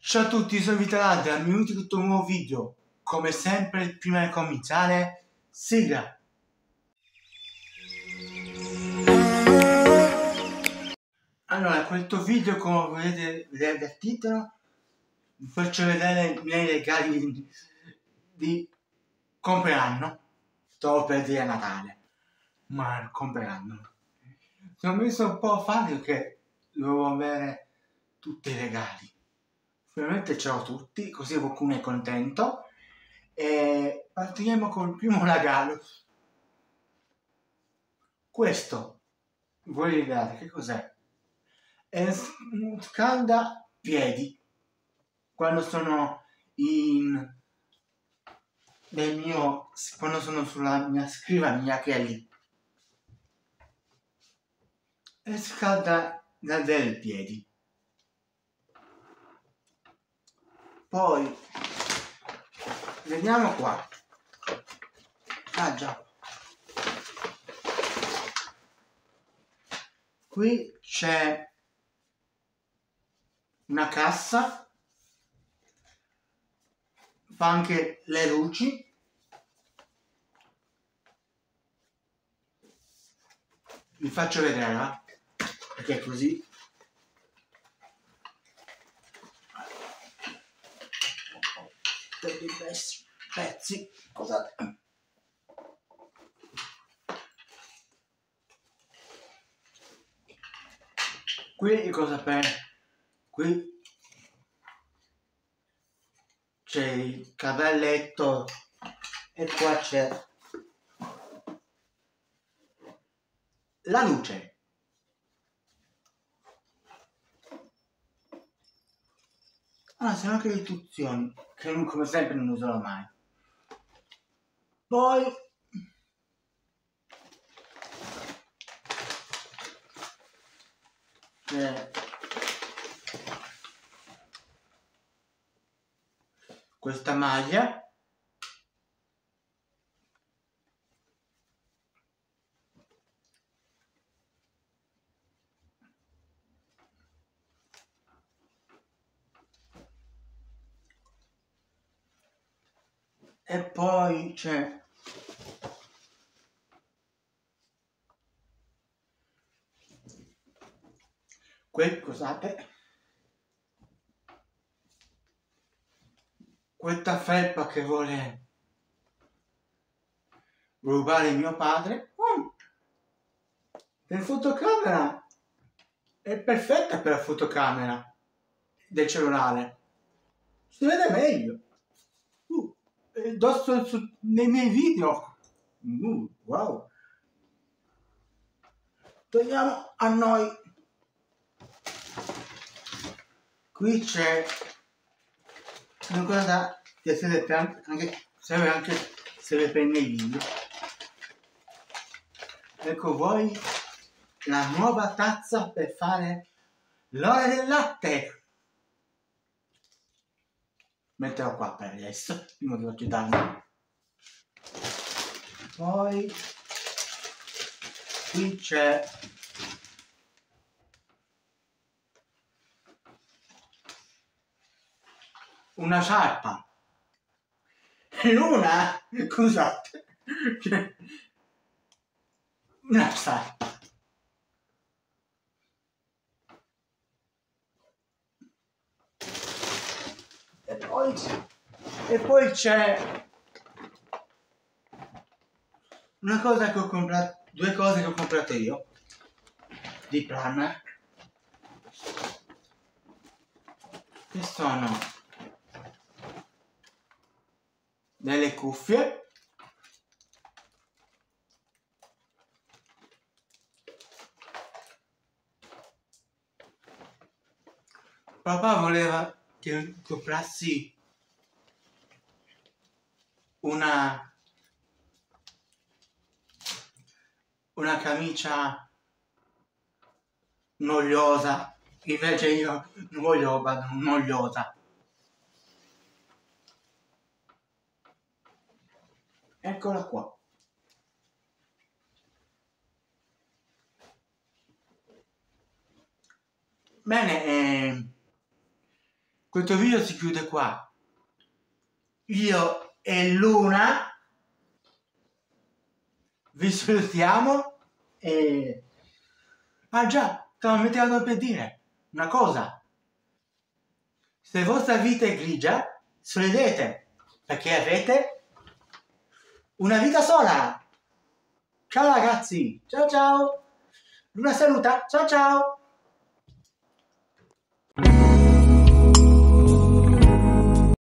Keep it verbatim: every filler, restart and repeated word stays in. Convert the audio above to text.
Ciao a tutti, sono Vitalante, benvenuti in questo nuovo video. Come sempre, prima di cominciare, sigla! Allora, questo video, come vedete, vedete dal titolo, vi faccio vedere i miei regali di, di compleanno. Stavo per dire Natale, ma il compleanno. Sono messo un po' a fare perché dovevo avere tutti i regali. Ovviamente ce l'ho tutti, così qualcuno è contento. E partiamo col primo regalo. Questo, voi vedete che cos'è? È un scaldapiedi. Quando sono in nel mio quando sono sulla mia scrivania, che è lì, e scalda da dei piedi. Poi vediamo qua. Ah già, qui c'è una cassa, fa anche le luci. Vi faccio vedere, eh? Perché così dei besti pezzi. Scusate. Qui cosa per qui c'è il cavalletto e qua c'è la luce. Ah, sono anche le istruzioni che non, come sempre non userò mai. Poi c'è questa maglia. E poi c'è quel, scusate, questa felpa che vuole rubare mio padre. Mm. Per fotocamera è perfetta, per la fotocamera del cellulare, si vede meglio. Uh, indosso su, nei miei video. Uh, wow. Togliamo a noi. Qui c'è una cosa che serve anche, serve anche serve per i miei video. Ecco voi la nuova tazza per fare l'ora del latte. Metterò qua per adesso, prima di oggi darmi. Poi qui c'è una sciarpa. Luna, scusate, una sciarpa. E poi e poi c'è una cosa che ho comprato, due cose che ho comprato io di Primark, che sono delle cuffie, papà voleva che comprassi una una camicia noiosa, invece io non voglio roba noiosa. Eccola qua. Bene, eh, questo video si chiude qua. Io e Luna vi salutiamo e... Ah già, stavo mettendo per dire una cosa. Se la vostra vita è grigia, sorridete, perché avete una vita sola. Ciao ragazzi, ciao ciao. Luna saluta, ciao ciao.